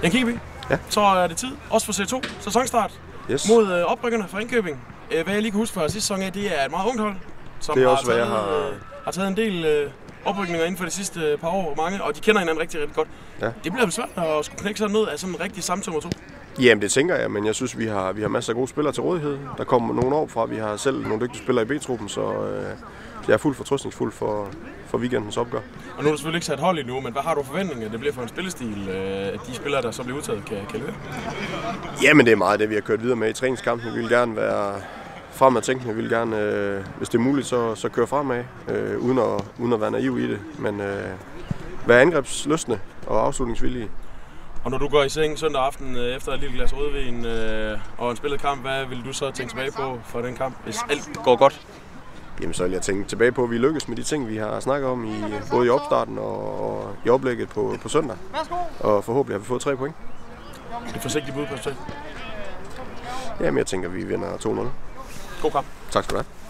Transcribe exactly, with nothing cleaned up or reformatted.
Jan Kirkeby, ja. Så er det tid, også for C to, sæsonstart, yes. mod øh, oprykkerne fra Ringkøbing. Øh, hvad jeg lige kan huske fra sidste sæson af, det er et meget ungt hold, som det er har, også, taget, jeg har... øh, har taget en del øh, oprykninger inden for de sidste par år, mange, og de kender hinanden rigtig, rigtig godt. Ja. Det bliver vel svært at skulle knække sådan ned af sådan en rigtig samtømmer to. Jamen det tænker jeg, men jeg synes, vi har, vi har masser af gode spillere til rådighed. Der kommer nogle år fra, vi har selv nogle dygtige spillere i B-truppen, så øh, jeg er fuldt fortrøstningsfuld for, for weekendens opgør. Og nu er du selvfølgelig ikke sat hold endnu, men hvad har du forventninger, det bliver for en spillestil, at de spillere, der så bliver udtaget, kan, kan levere? Jamen det er meget det, vi har kørt videre med i træningskampen. Vi vil gerne være fremadtænkende, vi vil gerne, øh, hvis det er muligt, så, så køre fremad, øh, uden, at, uden at være naiv i det, men øh, være angrebsløsne og afslutningsvillige. Og når du går i seng søndag aften øh, efter et lille glas rødvin øh, og en spillet kamp, hvad vil du så tænke tilbage på for den kamp, hvis alt går godt? Jamen så vil jeg tænke tilbage på, at vi lykkes med de ting, vi har snakket om, i, både i opstarten og, og i oplægget på, på søndag. Og forhåbentlig har vi fået tre point. Et forsigtigt bud på resultat. Jamen jeg tænker, at vi vinder to nul. God kamp. Tak skal du have.